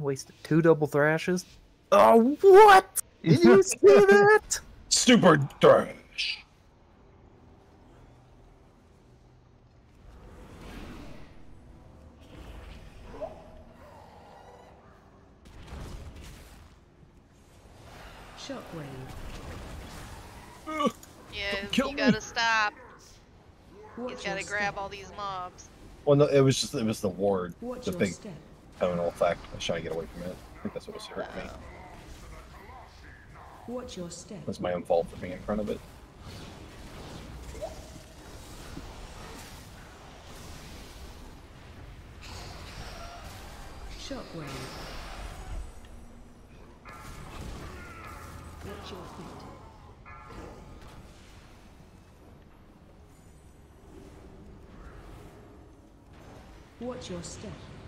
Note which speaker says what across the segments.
Speaker 1: wasted 2 double thrashes. Oh, what? Did you see that?
Speaker 2: Super thrash.
Speaker 3: Shockwave.
Speaker 4: Yeah,
Speaker 2: kill
Speaker 4: you
Speaker 2: me.
Speaker 4: gotta stop.
Speaker 3: Watch
Speaker 4: He's gotta
Speaker 3: your
Speaker 4: grab
Speaker 3: step.
Speaker 4: all these mobs.
Speaker 2: Well, no, it was the ward,
Speaker 3: Watch
Speaker 2: the
Speaker 3: your
Speaker 2: big
Speaker 3: step.
Speaker 2: terminal effect. I was trying to get away from it. I think that's what was hurting me.
Speaker 3: Watch your step.
Speaker 2: It was my own fault for being in front of it.
Speaker 3: Shockwave. Watch your feet. Watch your step.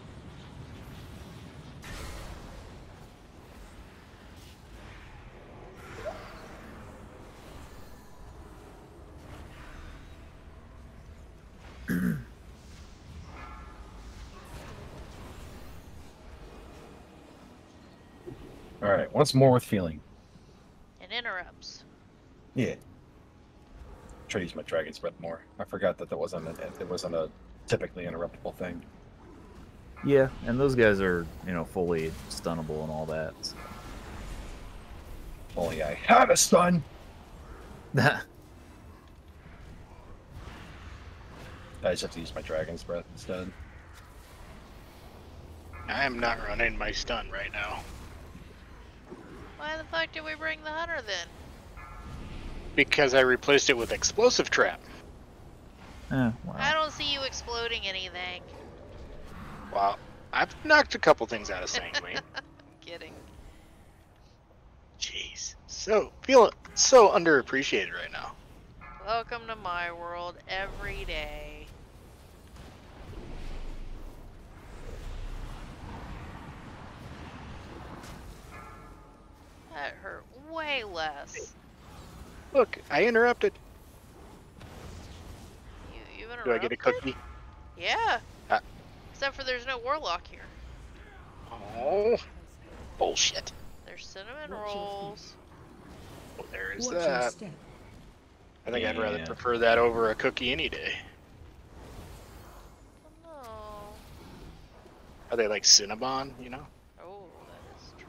Speaker 2: All right, once more with feeling.
Speaker 4: And interrupts.
Speaker 2: Yeah. Try to use my Dragon's Breath more. I forgot that it wasn't a typically interruptible thing.
Speaker 1: Yeah, and those guys are, you know, fully stunnable and all that. So.
Speaker 2: If only I had a stun. I just have to use my Dragon's Breath instead.
Speaker 5: I am not running my stun right now.
Speaker 4: Why the fuck did we bring the hunter then?
Speaker 5: Because I replaced it with Explosive Trap.
Speaker 1: Wow.
Speaker 4: I don't see you exploding anything.
Speaker 5: Wow. I've knocked a couple things out of Sanguine.
Speaker 4: Kidding.
Speaker 5: Jeez. Feel so underappreciated right now.
Speaker 4: Welcome to my world every day. That hurt way less.
Speaker 5: Look, I interrupted.
Speaker 4: You interrupted?
Speaker 5: Do I get a cookie?
Speaker 4: Yeah.
Speaker 5: Ah.
Speaker 4: Except for there's no warlock here.
Speaker 5: Oh. Bullshit.
Speaker 4: There's cinnamon
Speaker 3: Watch your
Speaker 4: rolls.
Speaker 5: Well, there is
Speaker 3: Watch your
Speaker 5: that.
Speaker 3: step.
Speaker 5: I think I'd rather
Speaker 1: Yeah.
Speaker 5: prefer that over a cookie any day.
Speaker 4: Oh no.
Speaker 5: Are they like Cinnabon, you know?
Speaker 4: Oh, that is true.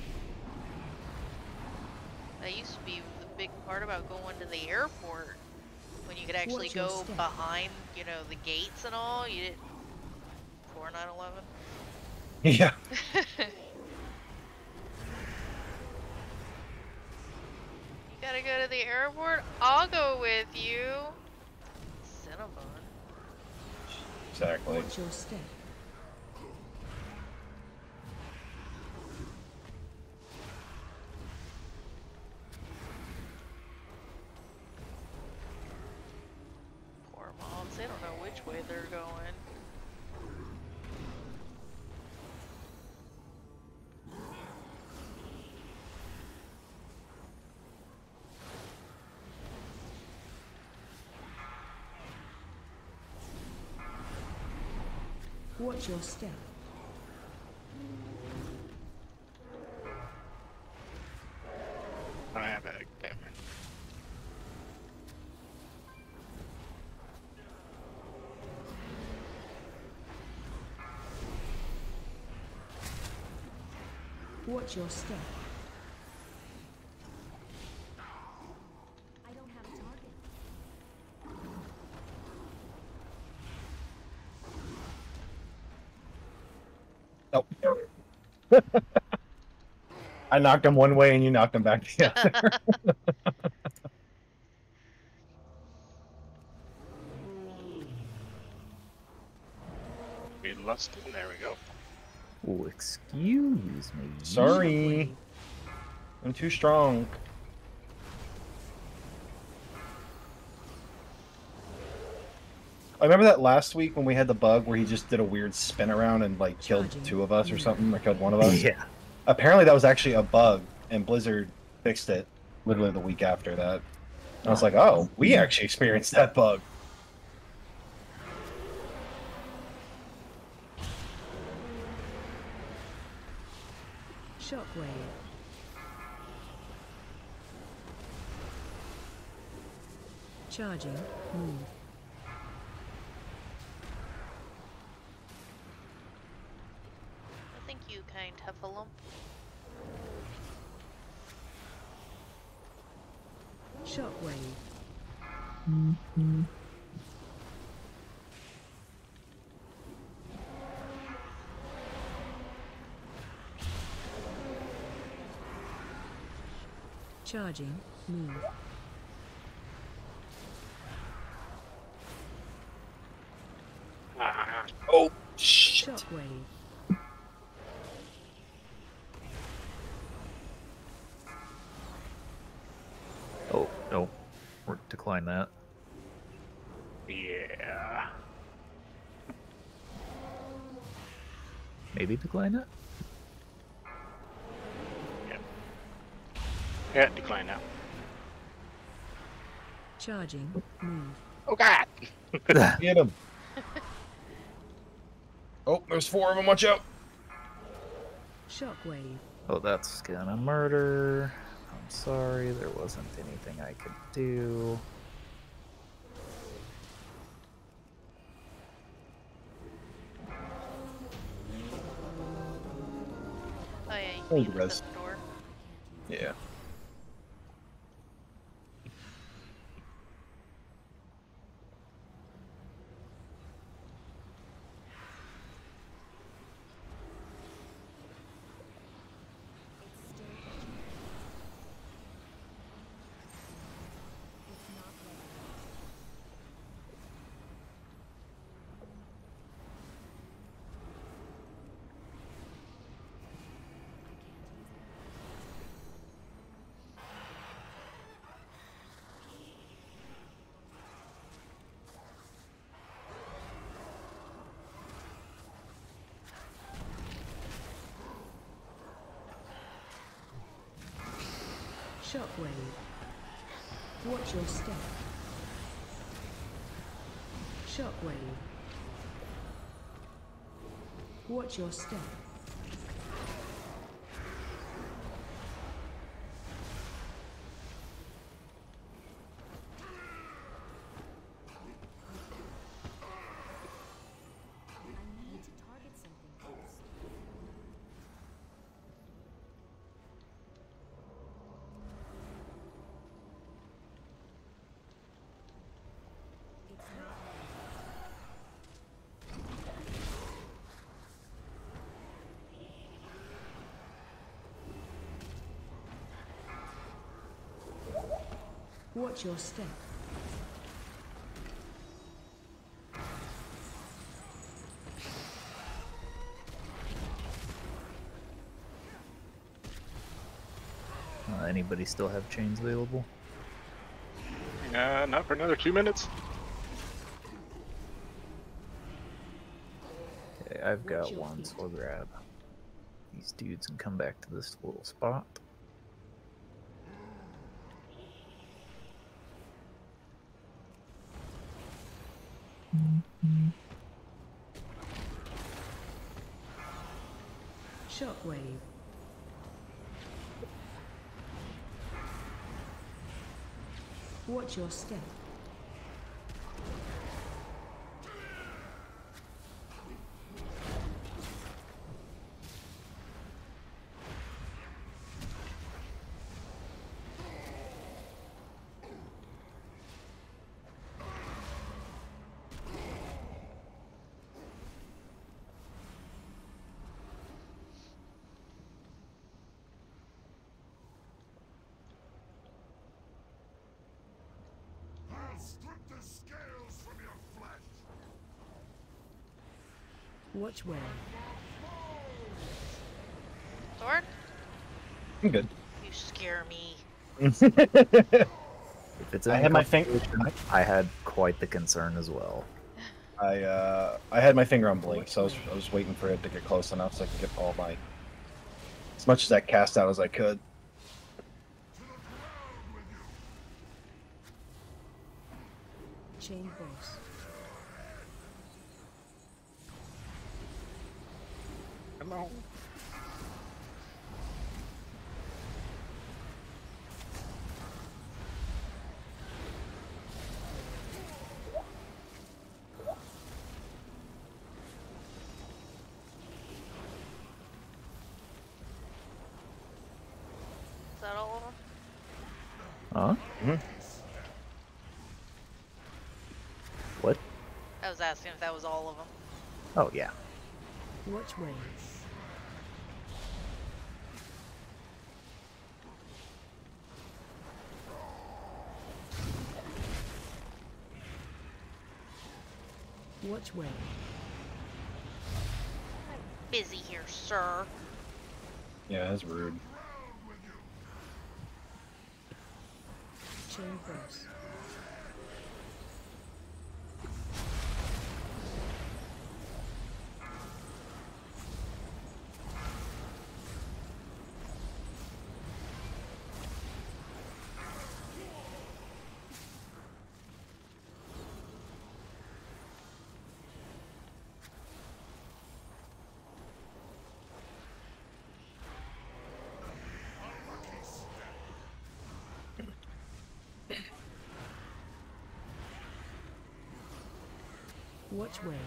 Speaker 4: That used to be the big part about going to the airport. When you could actually
Speaker 3: Watch your
Speaker 4: go
Speaker 3: step.
Speaker 4: behind, you know, the gates and all. You didn't. Before 9/11.
Speaker 2: Yeah.
Speaker 4: You gotta go to the airport? I'll go with you. Cinnabon.
Speaker 2: Exactly.
Speaker 3: Watch your step.
Speaker 4: Poor moms, they don't know which way they're going.
Speaker 3: Watch your step.
Speaker 5: I have a damn.
Speaker 3: Watch your step.
Speaker 6: I don't have a target.
Speaker 2: Oh. I knocked him one way and you knocked him back the other.
Speaker 5: We lost it. There we go.
Speaker 1: Oh, excuse me.
Speaker 2: Sorry. I'm too strong. I remember that last week when we had the bug where he just did a weird spin around and like killed
Speaker 3: Charging.
Speaker 2: 2 of us or something, or killed 1 of us.
Speaker 1: Yeah.
Speaker 2: Apparently that was actually a bug, and Blizzard fixed it literally the week after that. And I was like, oh, we actually experienced that bug.
Speaker 3: Shockwave. Charging. Move.
Speaker 4: Thank you, kind Heffalump.
Speaker 3: Shockwave. Charging. Move.
Speaker 2: Oh, shit.
Speaker 3: Shockwave.
Speaker 1: Oh, no. We're decline that.
Speaker 5: Yeah.
Speaker 1: Maybe decline it?
Speaker 5: Yeah, decline now.
Speaker 3: Charging. Move.
Speaker 5: Oh god!
Speaker 2: Get him. Oh, there's 4 of them. Watch out.
Speaker 3: Shockwave.
Speaker 1: Oh, that's gonna murder. I'm sorry, there wasn't anything I could do.
Speaker 4: Oh yeah, you
Speaker 2: Oh,
Speaker 4: can
Speaker 2: the
Speaker 4: use
Speaker 2: res.
Speaker 4: the door.
Speaker 2: Yeah.
Speaker 3: Shockwave. Watch your step. Shockwave. Watch your step. Watch your step.
Speaker 1: Anybody still have chains available?
Speaker 5: Not for another 2 minutes.
Speaker 1: Okay, I've got
Speaker 3: your
Speaker 1: one,
Speaker 3: feet.
Speaker 1: so I'll grab these dudes and come back to this little spot.
Speaker 3: Shockwave. Watch your step. Watch where.
Speaker 4: Sword?
Speaker 2: I'm good.
Speaker 4: You scare me.
Speaker 1: If it's
Speaker 2: I
Speaker 1: in
Speaker 2: had
Speaker 1: the
Speaker 2: my thing.
Speaker 1: I had quite the concern as well.
Speaker 2: I had my finger on Blink, so I was waiting for it to get close enough so I could get all my as much of that cast out as I could.
Speaker 3: Chain boss.
Speaker 5: Come on.
Speaker 1: Huh?
Speaker 2: Mhm.
Speaker 1: What?
Speaker 4: I was asking if that was all of them.
Speaker 1: Oh, yeah.
Speaker 3: Watch waves. Watch wave.
Speaker 4: Busy here, sir.
Speaker 2: Yeah, that's rude.
Speaker 3: Chain press. Watch wave.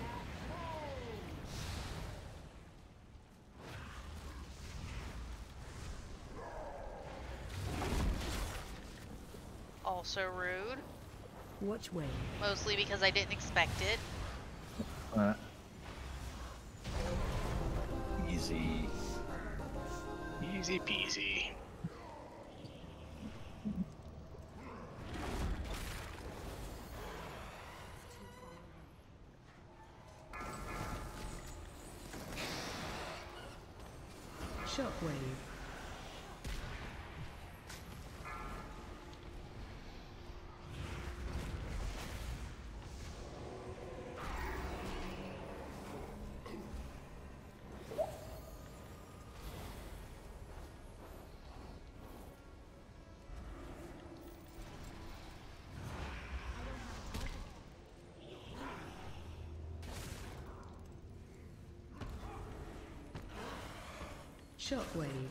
Speaker 4: Also rude.
Speaker 3: Watch wave.
Speaker 4: Mostly because I didn't expect it.
Speaker 2: Easy.
Speaker 5: Easy peasy.
Speaker 3: Shockwave. Shockwave.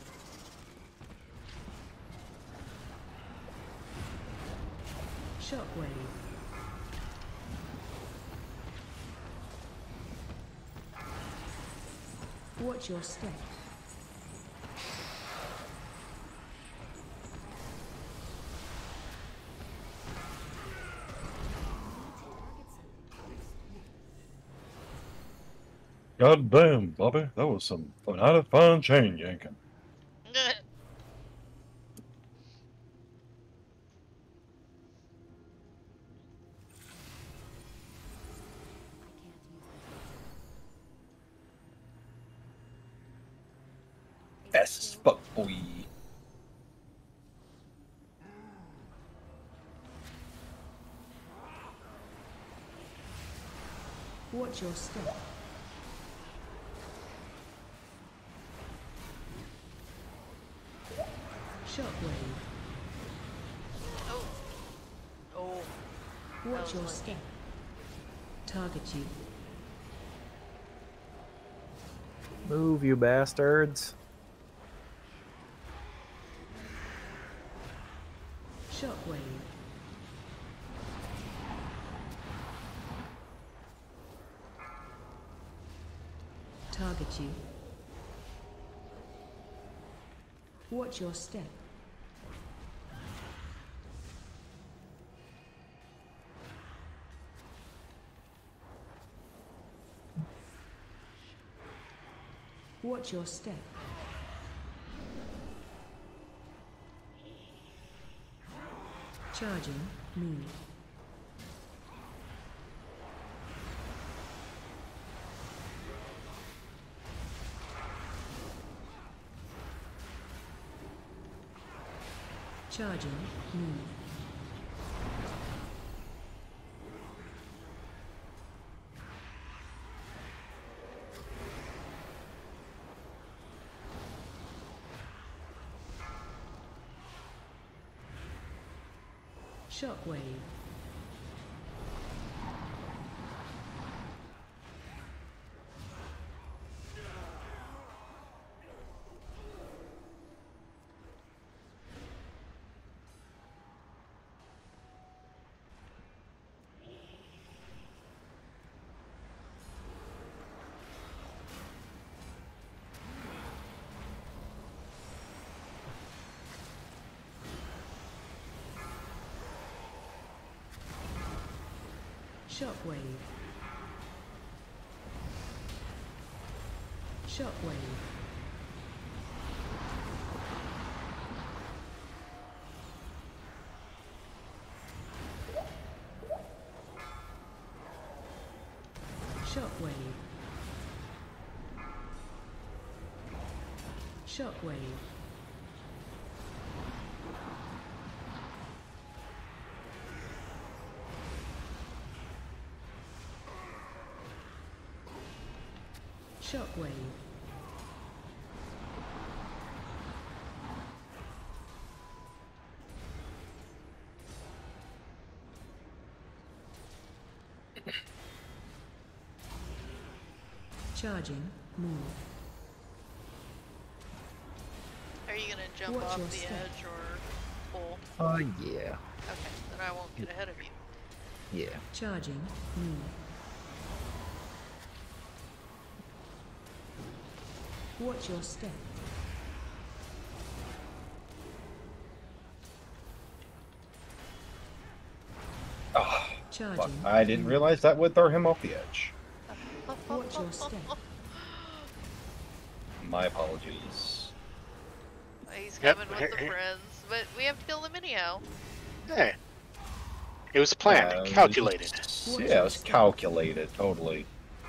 Speaker 3: Shockwave. Watch your step.
Speaker 2: God damn, Bobby, that was some fun chain yanking. Fast as fuck, boy.
Speaker 3: Watch your step. Shockwave.
Speaker 4: Oh. Oh.
Speaker 3: Watch
Speaker 4: was
Speaker 3: your
Speaker 4: lucky.
Speaker 3: step. Target you.
Speaker 1: Move, you bastards.
Speaker 3: Shockwave. Target you. Watch your step. Watch your step. Charging, move. Charging, move. Shockwave. Shockwave. Shockwave. Shockwave. Shockwave. Shockwave. Charging. Move.
Speaker 4: Are you gonna jump
Speaker 3: Watch
Speaker 4: off
Speaker 3: your
Speaker 4: the
Speaker 3: step.
Speaker 4: edge or pull?
Speaker 1: Yeah.
Speaker 4: Okay, then I won't get ahead of you.
Speaker 1: Yeah.
Speaker 3: Charging. Move. Watch your step.
Speaker 2: Oh, fuck.
Speaker 3: Charging.
Speaker 2: I didn't realize that would throw him off the edge.
Speaker 3: Watch your step.
Speaker 2: My apologies.
Speaker 4: He's
Speaker 5: Yep,
Speaker 4: coming with the
Speaker 5: hey.
Speaker 4: friends, but we have to kill him anyhow.
Speaker 5: Hey. It was planned,
Speaker 2: Uh,
Speaker 5: calculated.
Speaker 2: Yeah, it was calculated, totally.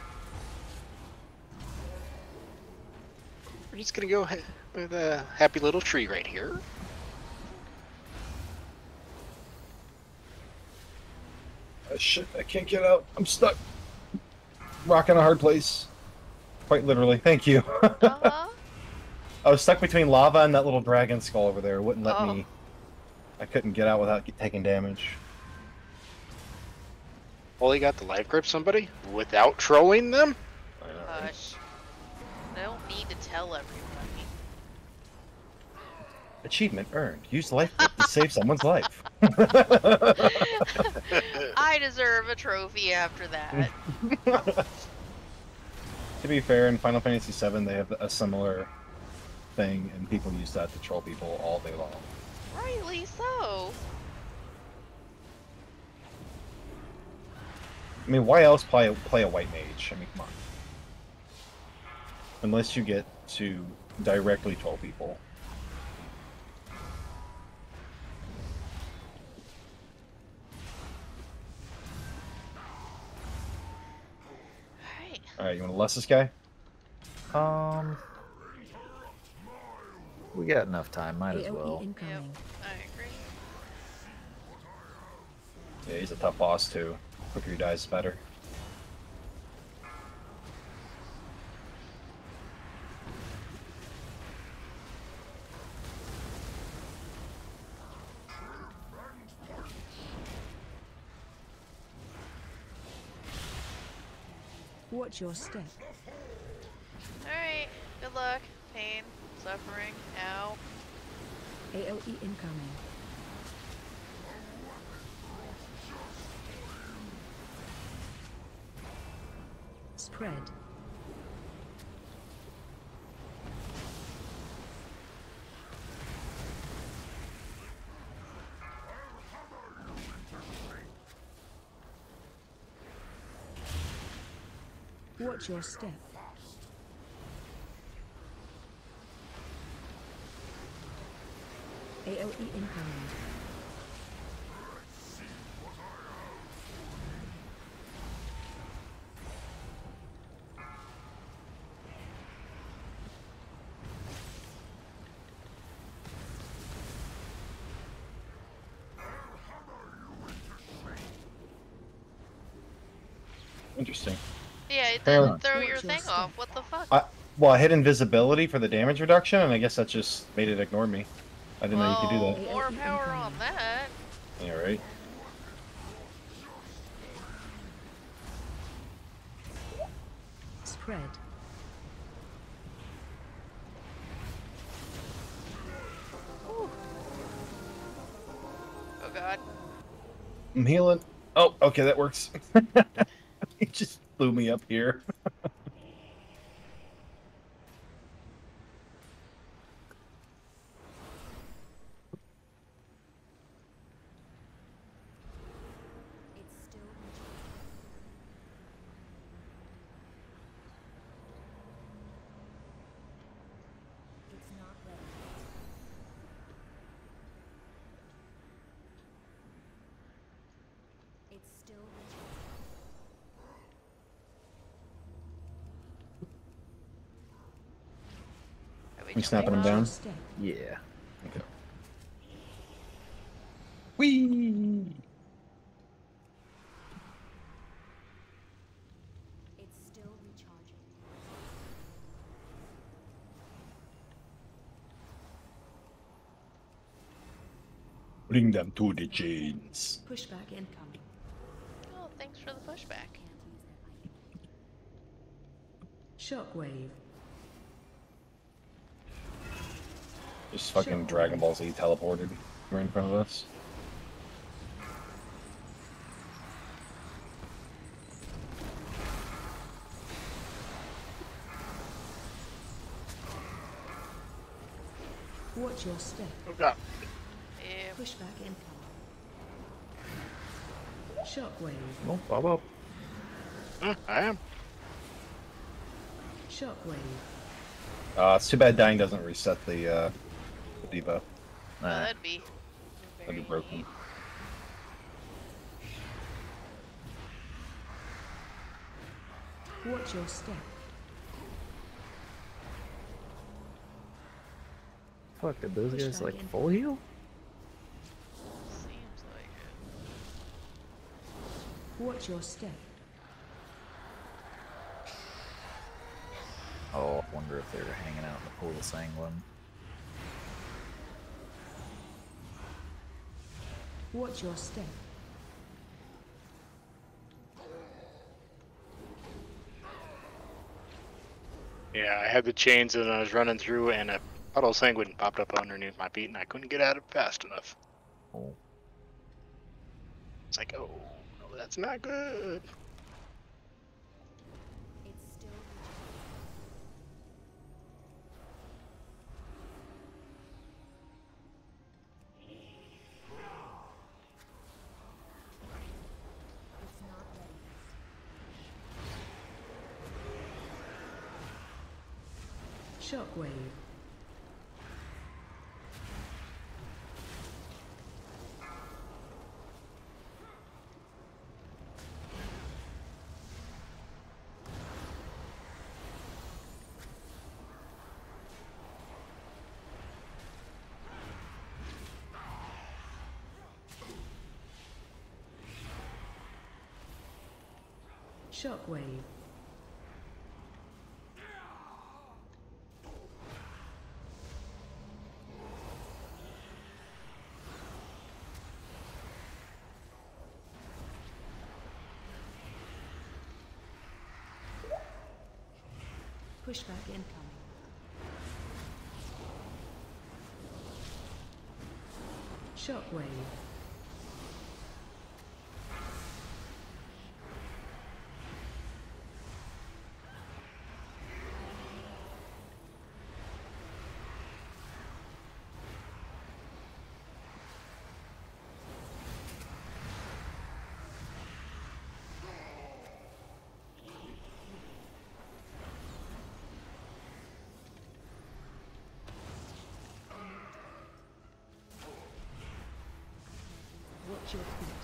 Speaker 5: We're just gonna go with a happy little tree right here.
Speaker 2: Shit, I can't get out. I'm stuck. Rock in a hard place. Quite literally. Thank you.
Speaker 4: Uh-huh.
Speaker 2: I was stuck between lava and that little dragon skull over there. It wouldn't let
Speaker 4: Oh.
Speaker 2: me. I couldn't get out without taking damage.
Speaker 5: Only got the life grip somebody without trolling them?
Speaker 2: I know, right?
Speaker 4: Gosh. I don't need to tell everybody.
Speaker 2: Achievement earned. Use life grip to save someone's life.
Speaker 4: I deserve a trophy after that.
Speaker 2: To be fair, in Final Fantasy VII, they have a similar thing, and people use that to troll people all day long.
Speaker 4: Rightly so.
Speaker 2: I mean, why else play a white mage? I mean, come on. Unless you get to directly troll people.
Speaker 4: Alright.
Speaker 2: Alright, you want to less this guy?
Speaker 1: We got enough time. Might as
Speaker 3: AOE
Speaker 1: well.
Speaker 3: incoming.
Speaker 4: I agree.
Speaker 2: Yeah, he's a tough boss too. Quicker he dies, the better.
Speaker 3: Watch your step.
Speaker 4: Alright. Good luck. Pain. Suffering. Ow.
Speaker 3: AOE incoming. Spread. Watch your step. AOE incoming.
Speaker 2: Interesting.
Speaker 4: Yeah, it
Speaker 2: Fair
Speaker 4: didn't
Speaker 2: enough.
Speaker 4: throw your
Speaker 3: Watch your
Speaker 4: thing
Speaker 3: step.
Speaker 4: off. What the fuck?
Speaker 2: Well, I hit invisibility for the damage reduction, and I guess that just made it ignore me. I didn't know you could do
Speaker 4: Well,
Speaker 2: that.
Speaker 4: more power on that.
Speaker 2: Yeah, right?
Speaker 3: Spread.
Speaker 4: Oh god.
Speaker 2: I'm healing. Oh, okay, that works. He just blew me up here. You snapping him
Speaker 3: Watch your
Speaker 2: down?
Speaker 3: step.
Speaker 1: Yeah.
Speaker 2: Okay. Whee!
Speaker 6: It's still recharging.
Speaker 2: Bring them to the chains.
Speaker 3: Pushback incoming.
Speaker 4: Oh, thanks for the pushback.
Speaker 6: Can't use it.
Speaker 3: Shockwave.
Speaker 2: Just fucking Dragon Ball Z teleported right in front of us.
Speaker 3: Watch your step.
Speaker 5: Oh god.
Speaker 4: Yeah.
Speaker 3: Pushback incoming. Shockwave.
Speaker 1: Oh, Bob up.
Speaker 5: I am.
Speaker 3: Shockwave.
Speaker 2: It's too bad dying doesn't reset the debuff.
Speaker 4: Oh, that'd be
Speaker 2: That'd be
Speaker 4: very
Speaker 2: broken.
Speaker 4: neat.
Speaker 3: Watch your step.
Speaker 1: Fuck, did those guys
Speaker 3: Pushback
Speaker 1: like
Speaker 3: in.
Speaker 1: full heal?
Speaker 4: Seems like it.
Speaker 3: Watch your step.
Speaker 1: Oh, I wonder if they were hanging out in the pool of Sanguine.
Speaker 3: Watch your step.
Speaker 5: Yeah, I had the chains and I was running through and a puddle of sanguine popped up underneath my feet and I couldn't get at it fast enough.
Speaker 1: Oh.
Speaker 5: It's like, oh, no, that's not good.
Speaker 6: It's still recharging. It's not ready.
Speaker 3: Shockwave. Shockwave. Pushback incoming. Shockwave. Watch your feet.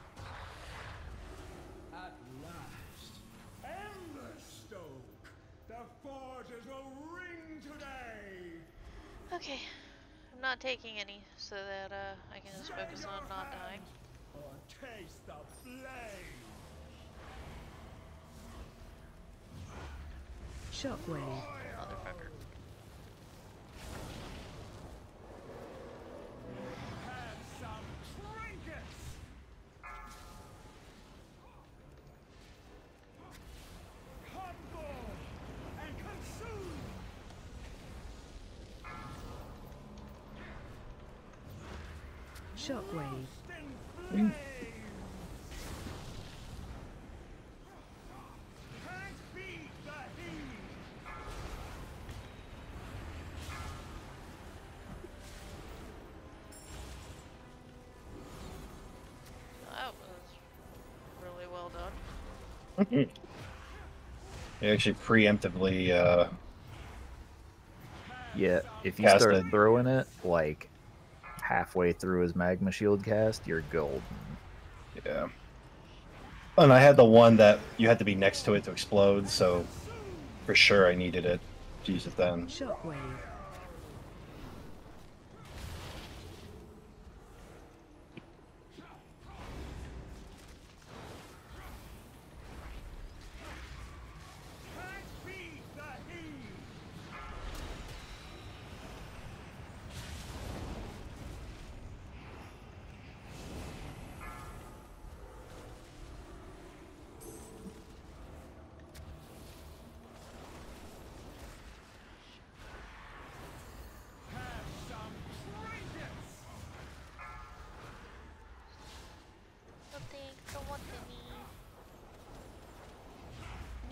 Speaker 7: At last, Emberstoke! The forges will ring today!
Speaker 4: Okay. I'm not taking any so that I can just focus on not dying.
Speaker 7: Or taste the flame!
Speaker 3: Shockwave.
Speaker 4: Motherfucker.
Speaker 7: Have some trinkets! Humble and consume!
Speaker 3: Shockwave.
Speaker 7: In flame! Can't beat the heat!
Speaker 4: That was really well done.
Speaker 2: He actually preemptively
Speaker 1: Yeah, if you
Speaker 2: Cast
Speaker 1: start
Speaker 2: it.
Speaker 1: throwing it, like, halfway through his magma shield cast, you're golden.
Speaker 2: yeah. And I had the one that you had to be next to it to explode, so for sure I needed it to use it then.
Speaker 3: Shockwave.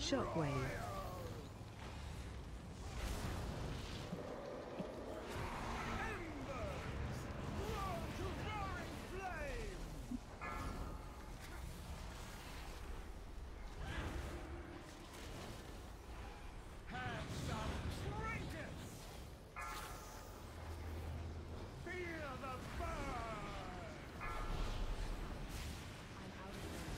Speaker 3: Shockwave.
Speaker 7: Have some trinkets. Feel the burn.
Speaker 6: I'm out of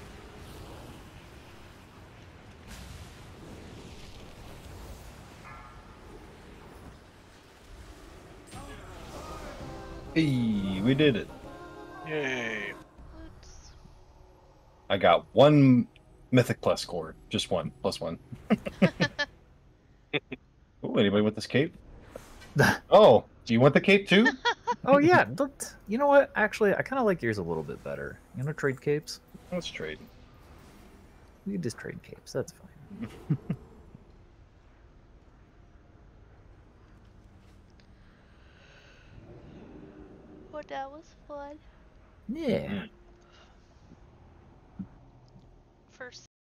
Speaker 2: Hey, we did it.
Speaker 5: Yay.
Speaker 4: Oops.
Speaker 2: I got 1 Mythic Plus core. Just 1. Plus 1. Ooh, anybody with this cape? Oh, do you want the cape too?
Speaker 1: Oh yeah, you know what? Actually, I kind of like yours a little bit better. You want to trade capes?
Speaker 2: Let's trade.
Speaker 1: We can just trade capes. That's fine.
Speaker 4: Well, that was fun.
Speaker 1: Yeah.
Speaker 4: First